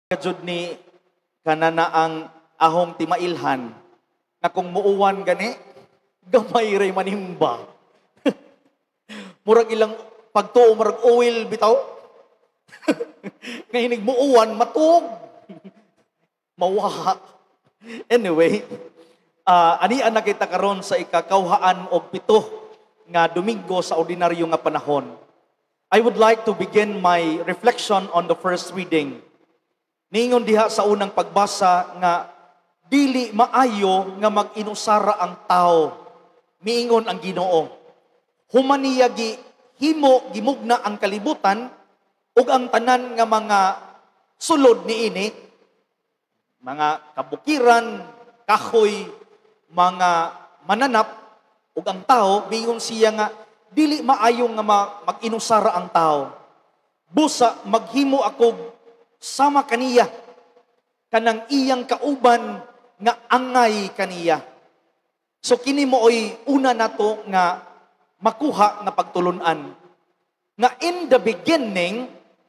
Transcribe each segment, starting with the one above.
Jud ni kanana ang ahong timailhan nga kung muuwan gani gamay ray manimba. Murag ilang pagtuo murag oil bitaw. Ngayon muuwan matug. Mawaha. Anyway, anian na kita karon sa ikakauhaan og pito nga Domingo sa ordinaryo nga panahon. I would like to begin my reflection on the first reading. Ningon diha sa unang pagbasa nga dili maayo nga mag-inusara ang tao. Miingon ang Ginoo. Humaniya himo gimugna ang kalibutan ug ang tanan nga mga sulod niini, mga kabukiran, kahoy, mga mananap ug ang tao, miingon siya nga dili maayo nga mag-inusara ang tao. Busa maghimo ako sama kaniya, kanang iyang kauban nga angay kaniya. So kini mooy una nato nga makuha nga pagtulunan. Nga in the beginning,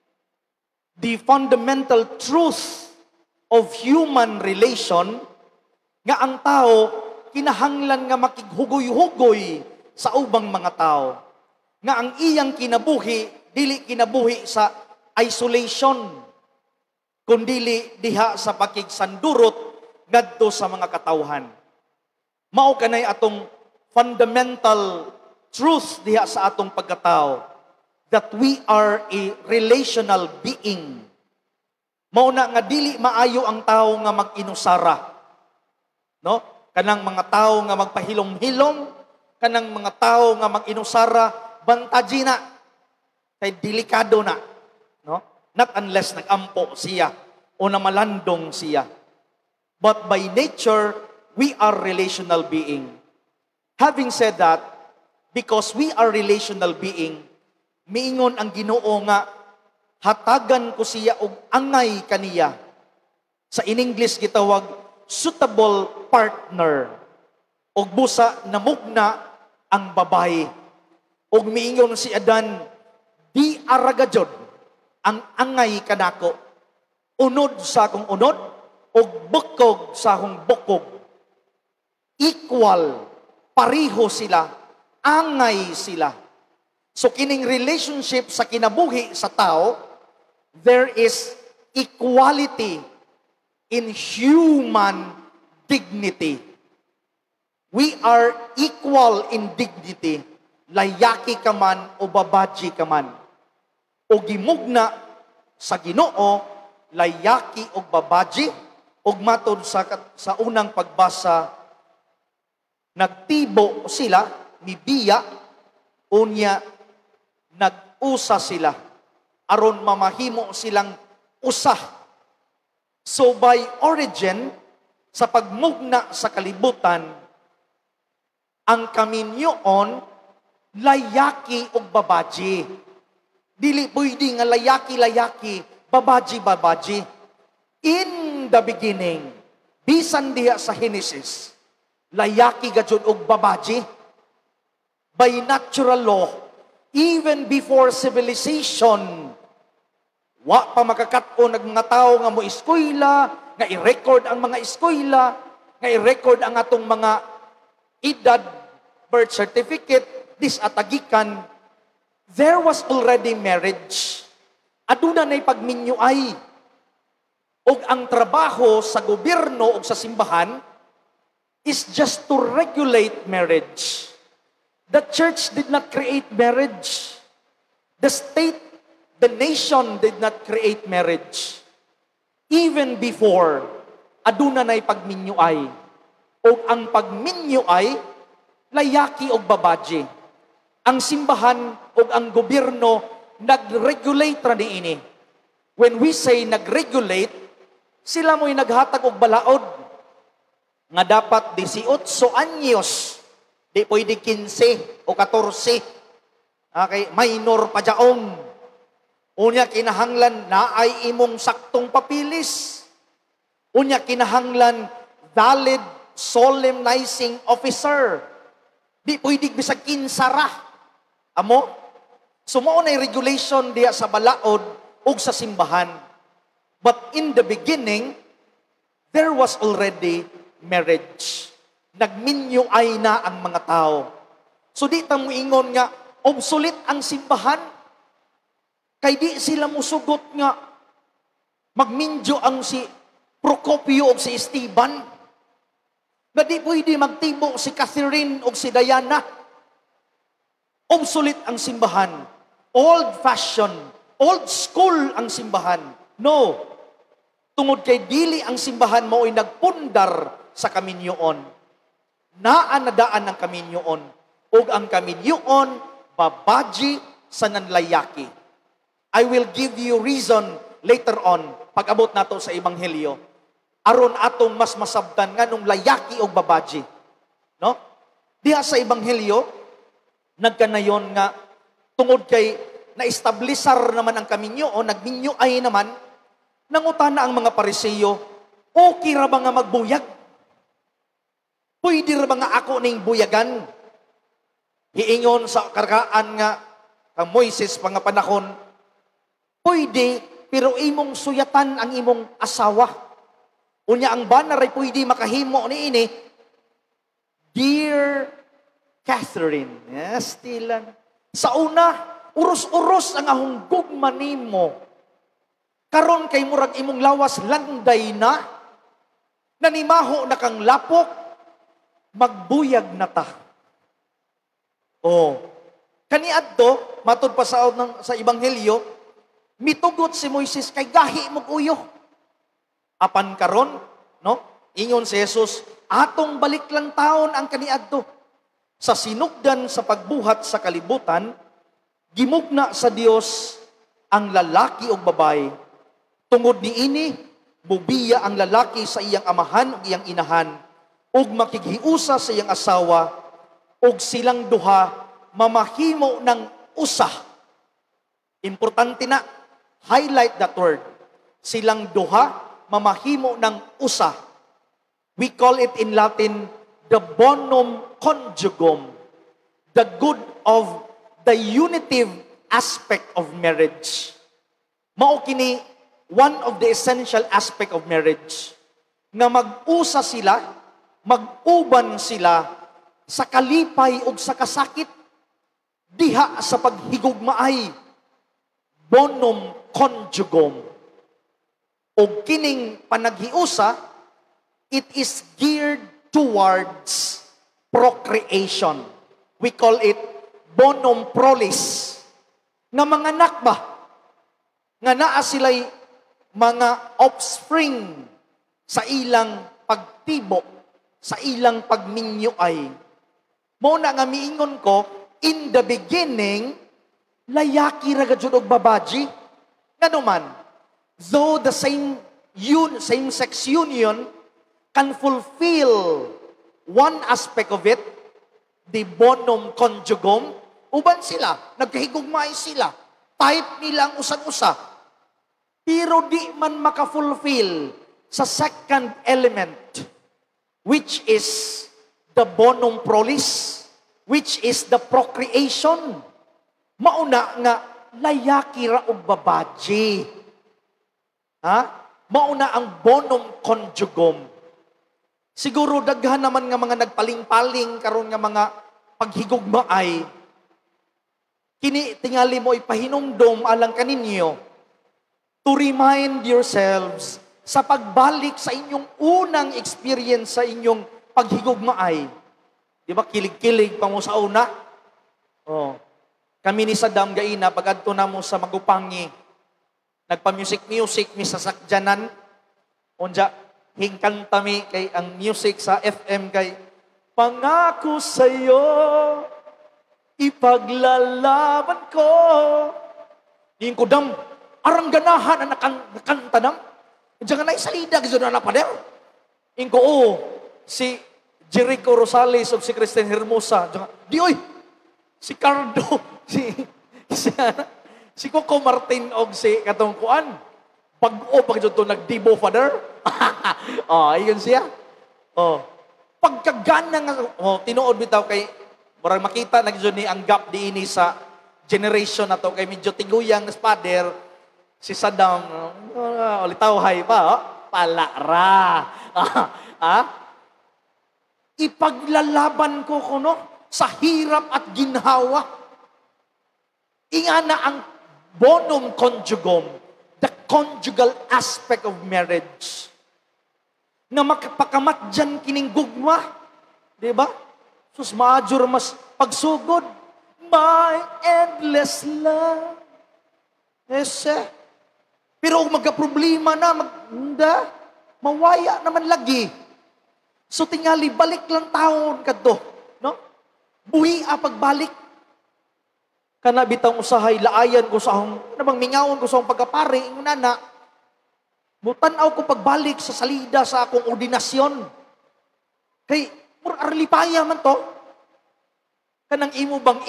the fundamental truth of human relation, nga ang tao kinahanglan nga makighugoy-hugoy sa ubang mga tao. Nga ang iyang kinabuhi, dili kinabuhi sa isolation, kundili diha sa pakigsandurot ngadto sa mga katawhan. Mao kanay atong fundamental truth diha sa atong pagkatao, that we are a relational being. Mao na nga dili maayo ang tao nga mag-inusara. No? Kanang mga tao nga magpahilom-hilom, kanang mga tao nga mag-inusara, bantaji na. Kay delikado na. No? Not unless nag-ampo siya o namalandong siya. But by nature, we are relational being. Having said that, because we are relational being, miingon ang Ginoo nga, hatagan ko siya og angay kaniya. Sa in English gitawag, suitable partner. Og busa namugna ang babae. Og miingon si Adan, di aragajod ang angay kanako, unod sa akong unod, o bukog sa akong bukog. Equal, pariho sila, angay sila. So kining relationship sa kinabuhi sa tao, there is equality in human dignity. We are equal in dignity, layaki ka man o babaji ka man. O gimugna sa Ginoo, layaki o babaji, o matod sa unang pagbasa, nagtibo sila, mibiya, unya, nag-usa sila, aron mamahimo silang usah. So by origin, sa pagmugna sa kalibutan, ang kaminyoon, layaki o babaji. Dili pwede nga layaki-layaki, babaji-babaji. In the beginning, bisan diha sa Genesis, layaki gajud og babaji. By natural law, even before civilization, wa pa makakat-on ng mga tao nga mo eskwela, nga i-record ang mga eskwela, nga i-record ang atong mga edad, birth certificate, disatagikan. There was already marriage. Aduna na'y pagminyuay. Og ang trabaho sa gobyerno o sa simbahan is just to regulate marriage. The church did not create marriage. The state, the nation did not create marriage. Even before, aduna na'y pagminyuay. Og ang pagminyuay, layaki og babaji. Ang simbahan o ang gobyerno nag-regulate ra niini. When we say nag-regulate, sila mo'y naghatag og balaod nga dapat 18 anyos, di pwede 15 o 14. Okay, minor pa jaon. Unya kinahanglan naay imong saktong papilis. Unya kinahanglan valid solemnizing officer. Di pwede bisag 15 ra. Amo? Sumuo na regulation diya sa balaod ug sa simbahan. But in the beginning, there was already marriage. Nagminyo ay na ang mga tao. So di ta mo ingon nga, obsolete ang simbahan. Kay di sila musugot nga, magminyo ang si Procopio o si Esteban. Na di pwede magtibo si Catherine o si Diana. Obsolete ang simbahan. Old-fashioned. Old school ang simbahan. No. Tungod kay dili ang simbahan mo ay nagpundar sa kaminyoon. Naanadaan ang kaminyoon. O ang kaminyoon, babaji sa nanlayaki. I will give you reason later on, pag-abot nato sa Ebanghelyo, aron atong mas masabtan nga nung layaki o babaji. No? Diha sa Ebanghelyo, nagkanayon nga, tungod kay na-establisar naman ang kaminyo o nagminyo ay naman, nangutana ang mga Pariseyo, okay ra ba nga magbuyag? Pwede ra ba nga ako ning buyagan? Hiingon sa karkaan nga, kang Moises mga panahon, pwede, pero imong suyatan ang imong asawa. Unya ang banar ay pwede makahimo ni ini, Dear Catherine, yes, tilan. Sa una, uros-uros ang ahong gugma nimo. Karon kay murag imong lawas landay na, nanimaho na kang lapok, magbuyag na ta. Oh, kaniadto, matod pa sa Ebanghelyo, mitugot si Moises kay gahi mo uyo. Apan karon, no? Ingon si Jesus, atong balik lang taon ang kaniadto. Sa sinugdan sa pagbuhat sa kalibutan, gimugna sa Dios ang lalaki o babae. Tungod niini, bubiya ang lalaki sa iyang amahan o iyang inahan, ug makighiusa sa iyang asawa, ug silang duha mamahimo ng usah. Importante na, highlight that word. Silang duha mamahimo ng usah. We call it in Latin, the bonum conjugum, the good of the unitive aspect of marriage. Mao kini one of the essential aspect of marriage. Nga mag-usa sila, mag-uban sila sa kalipay ug sa kasakit, diha sa paghigugmaay, bonum conjugum. O kining panaghiusa, it is geared towards procreation. We call it bonum prolis. Nga mga anak ba? Nga naa sila'y mga offspring sa ilang pagtibo, sa ilang pagminyoay. Muna nga miingon ko, in the beginning, layaki ra gayud og babaji. Nganuman, though the same-sex union can fulfill one aspect of it, the bonum conjugum, uban sila, nagkahigugmay sila, type nilang usan-usa, pero di man makafulfill sa second element, which is the bonum prolis, which is the procreation. Mauna nga, layaki ra og babaji. Ha? Mauna ang bonum conjugum. Siguro daghan naman nga mga nagpaling-paling karon nga mga paghigugmaay. Kini tingali mo ipahinumdom alang kaninyo to remind yourselves sa pagbalik sa inyong unang experience sa inyong paghigugmaay. Di ba kilig-kilig pa mo sa una? Oh. Kami ni Saddam gaina pag-adto na mo sa Magupangi. Nagpa-music mi sa sakyanan. Unja hingkanta mi kay ang music sa FM kay pangako sa'yo, ipaglalaban ko. Yung kudam, arang ganahan na nakantanam. Diyan nga na isalida, gizo na napader. Yung ko, si Jericho Rosales o si Kristen Hermosa. Di oy, si Cardo, si Coco Martin o si Katungkuan. Pag-o, pag-o nag-dibo, father. Oh, ayun siya. Oh. Pagkagana nga, tinuod bitaw kay, marang makita na ni ang gap di ini sa generation na to, kay medyo tiguyang father, Si Saddam, ulitawhay pa, palara. Ipaglalaban ko kuno sa hirap at ginhawa. Ingana ang bonum conjugum, the conjugal aspect of marriage. Nga makapakamat dyan kining gugma. Diba? Sus, major mas pagsugod. My endless love. Ese. Pero kung magka-problema na, mawaya naman lagi. So tingali, balik lang taon kadto. No? Buhi pagbalik. Kana bitang usahay, laayan ko sa akong, nabang mingawon ko sa akong pagkapari, yung nana, mutanaw ko pagbalik sa salida sa akong ordinasyon. Kay, arlipaya man to. Kanang imo bang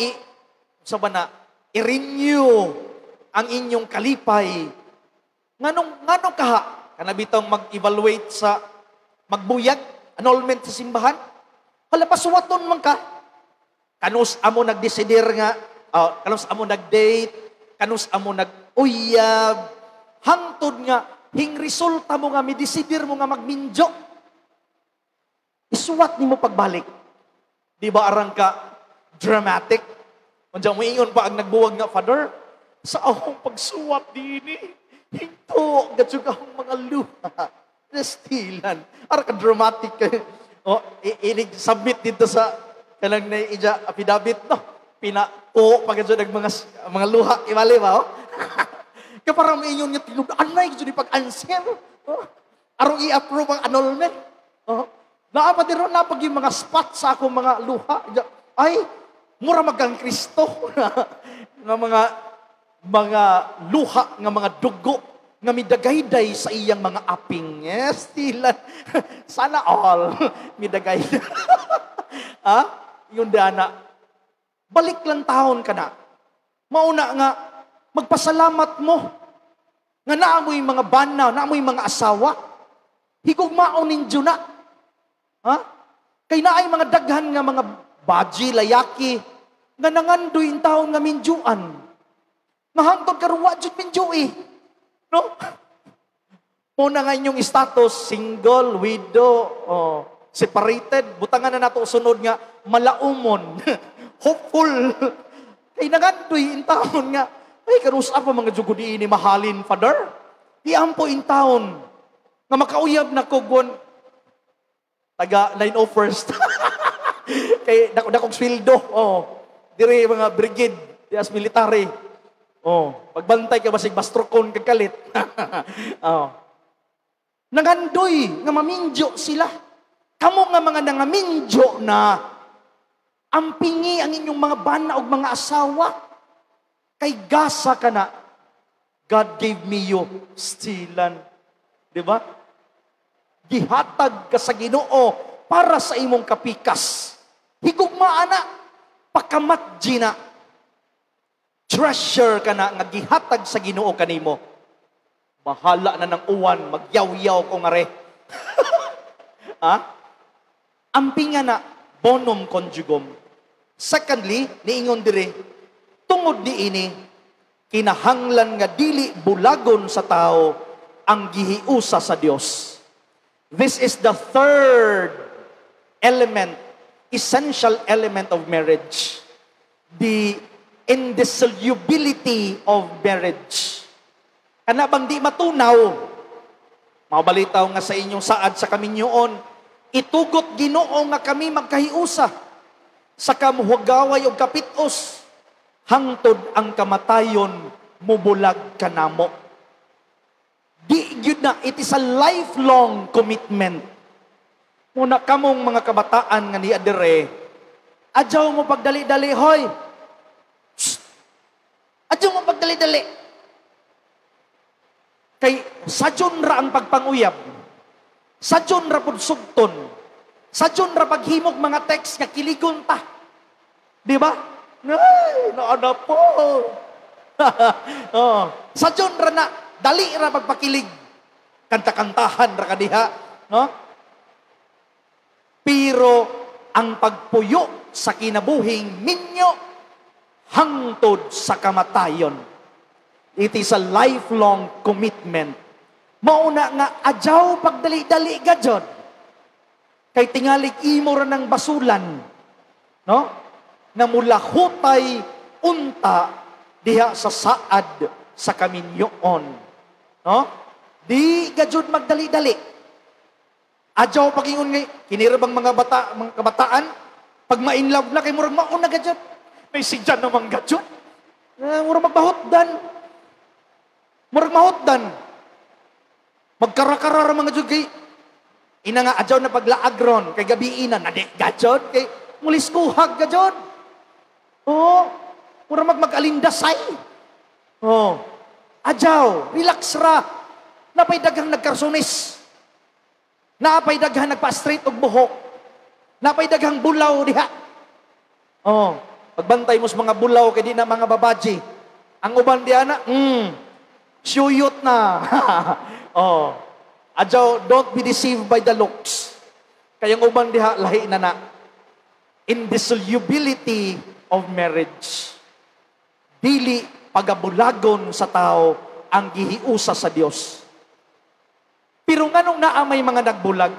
i-renew ang inyong kalipay. Nganong kaha? Kana bitang mag-evaluate sa magbuyag, annulment sa simbahan. Hala, pasuwaton man ka. Kanus amo nagdesider nga, kanus amo nag-date, kanus amo nag-uyab, hangtod nga, hing resulta mo nga, midesider mo nga magminjo. Isuwat ni mo pagbalik. Di ba arang ka dramatic? Kung mo ingon pa ang nagbuwag nga, Father, sa akong pagsuwat dini, hinto, gatsug akong mga luha. Nastilan. Arang ka dramatic kayo. Inig-submit dito sa kanang na affidavit, no? Pagkaso ng mga luha, imali ba, oh? Kaya parang may inyon nga tinug, anay, gusto ni pag-answer. Oh? Arong i-approve ang annulment. Oh? Naapati ron, napag yung mga spot sa akong mga luha. Ay, mura magang Kristo. Nga mga luha, nga mga dugo, nga midagayday sa iyang mga aping. Yes, tilan. Sana all. Midagayday. Yung dana. Balik lang taon ka na. Mauna nga, magpasalamat mo. Nga naamoy mga bana, naamoy mga asawa. Higugmaon ninyo na. Kay naay mga daghan nga mga baji, layaki, nga nangandoy in taon nga minjuan. Nga hangtod karuwa, jud minjui. No? Muna nga inyong status, single, widow, separated, butangan na nato sunod nga, malaumon, hopeful. Kay nangandoy in taon nga, ay karusa pa mga jugudi ini mahalin, Father. Iampo in taon, nga makauyab na kugon, taga 901st. Kay dakong sweldo. Dire mga brigade, as military. Pagbantay ka basig bastrokon kagkalit. Nangandoy nga maminjo sila. Kamo nga mga nangaminjo na ampingi ang inyong mga bana o mga asawa. Kay gasa ka na. God gave me you stilan. Diba? Gihatag ka sa Ginoo para sa imong kapikas. Higugmaan na, pakamatji na. Treasure ka na, nga gihatag sa Ginoo kanimo. Bahala na ng uwan, magyaw-yaw ko nga re. Ampinga na, bonum conjugum. Secondly, niingon dire, tungod di ini, kinahanglan nga dili bulagon sa tao ang gihiusa sa Dios. This is the third element, essential element of marriage. The indissolubility of marriage. Kana bang di matunaw, mabalitaw nga sa inyong saad sa kaminyoon, itugot Ginoo nga kami magkahiusa, sa kamuhagaway o kapitos, hangtod ang kamatayon, mubulag kanamo. Di yun na, it is a lifelong commitment. Muna kamong mga kabataan nga ni adire, adyaw mo pagdali-dali, hoy. Adyaw mo pagdali-dali. Kay sadyon ra ang pagpanguyab. Sadyon ra pud sugton. Sadyon ra paghimog mga text nga kiligon ta. Di ba? Ay, naana po. Sadyon ra na, dali ra pagpakilig. Kanta-kantahan ra kadiha, no? Pero ang pagpuyo sa kinabuhing minyo hangtod sa kamatayon. It is a lifelong commitment. Mauna nga, adyaw pagdali-dali gadyon. Kay tingalig imo ra ng basulan, no? Na mula hutay unta diha sa saad sa kaminyoon. No? Di gadyon magdali-dali. Adyaw pagingon ngay, kinirabang mga kabataan, pag ma-inlove na kay murag mauna gadyon. May sidyan naman gadyon. Murag magbahotdan. Murag mahotdan. Magkarakara mga jud kay ina nga adyaw na paglaagron kay gabi ina nadik gadyon kay mulis kuhag gadyon. Oh, mura mag-alindasay. Oh. Adyaw, relax ra. Napay daghang nagkarsonis. Napay daghang nagpa-straight og buhok. Napay daghang bulaw diha. Oh, pagbantay mo sa mga bulaw kay di na mga babaji. Ang uban diha na, suyot na. Oh. Adyaw, don't be deceived by the looks. Kayang uban diha lahi na na. Indissolubility of marriage. Dili pagabulagon sa tao ang gihiusa sa Dios. Pero nganong naa may mga nagbulag?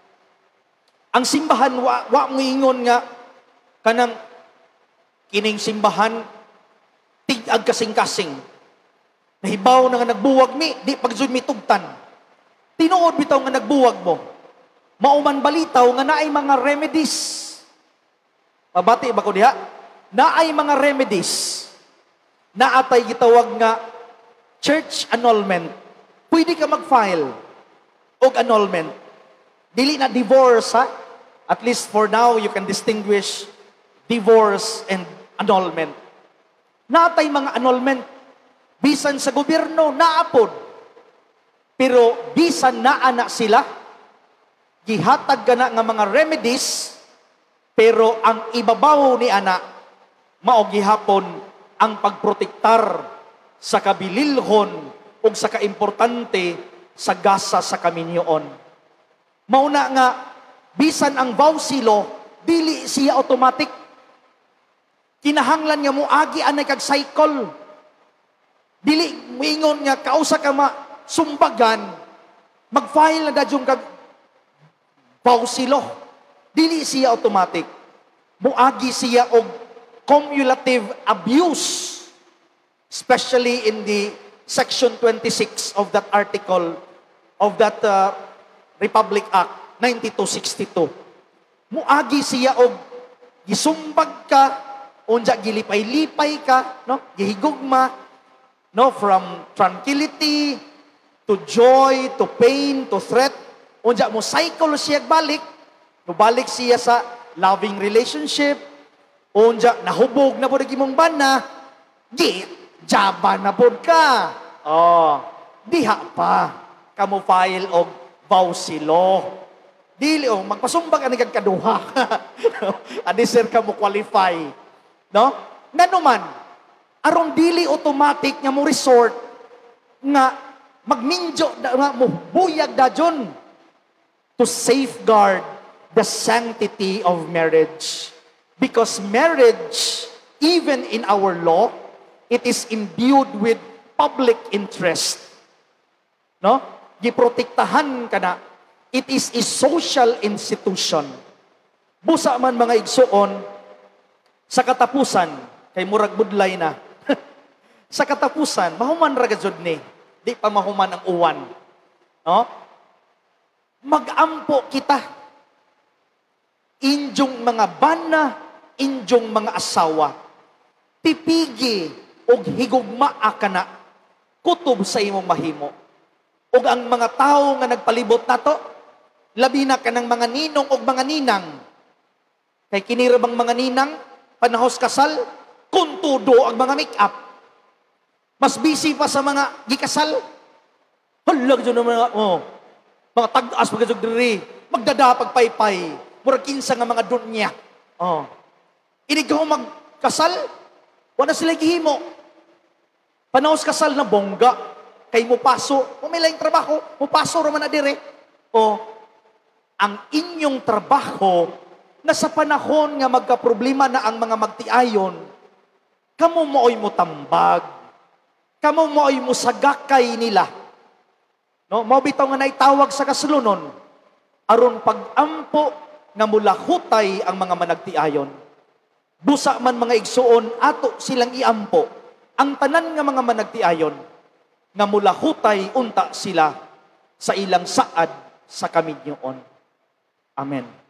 Ang simbahan wa mo ingon nga kanang kining simbahan tig-ag kasing-kasing. Nahibaw na nga nagbuwag mi, di pagsud mi tugtan. Tinuod bitaw nga nagbuwag mo. Mauman balitaw nga naay mga remedies. Mabati ba ko diha? Naay mga remedies. Naatay gitawag nga church annulment. Pwede ka mag-file og annulment. Dili na divorce ha. At least for now you can distinguish divorce and annulment. Naatay mga annulment. Bisan sa gobyerno, naapod. Pero bisan naa na sila, gihatag ka na nga mga remedies, pero ang ibabaw ni ana, mao gihapon ang pagprotektar sa kabililhon o sa kaimportante sa gasa sa kaminyoon. Mauna nga, bisan ang vowsilo, dili siya automatic. Kinahanglan nga mo agi anay kag cycle. Dili moingon nga kausa ka sumbagan, mag-file na dadyong kag vowsilo. Dili siya automatic. Muagi siya og cumulative abuse, especially in the section 26 of that article of that Republic Act 9262. Muagi siya og gisumbag ka, unja gilipay-lipay ka, no? Gihigugma, no, from tranquility to joy to pain to threat. Unja mo cycle siya balik. No, balik siya sa loving relationship. Unja nahubog na pud imong bana. Di jaba na pud ka. Oh, diha pa kamo file og vowsilo. Dili magpasumbag ani kag kaduha. Adi sir kamo qualify. No? Nanuman aron dili automatic nga mo resort nga magminjo nga mo buyag dajon to safeguard the sanctity of marriage. Because marriage, even in our law, it is imbued with public interest. No? Giprotektahan ka na. It is a social institution. Busa man mga igsuon, sa katapusan, kay murag budlay na, sa katapusan, mahuman ra gajud ni. Di pa mahuman ang uwan. No? Magampo kita. Injong mga bana, injong mga asawa. Tipigi og higugma ka na. Kutob sa imong mahimo. Og ang mga tao nga nagpalibot nato, labi na kanang mga ninong og mga ninang. Kay kinirabang mga ninang, panahos kasal, kuntudo ang mga make-up. Mas busy pa sa mga gikasal. Halag dyan mga, mga tag-as magkasog diri, magdadapag paypay, murag kinsa nga mga dunya. Inig ka magkasal, wala sila gihimo. Panahos kasal na bongga, kay mo paso, may laing trabaho, mo paso raman na dire. Ang inyong trabaho, na sa panahon nga magkaproblema na ang mga magtiayon, kamo mooy mo tambag, kamo mo ay musagakay nila. No, mao bitaw nga naitawag sa kasulunon aron pagampo nga mulahutay ang mga managtiayon. Busa man mga igsuon ato silang iampo ang tanan nga mga managtiayon nga mulahutay unta sila sa ilang saad sa kaminyoon. Amen.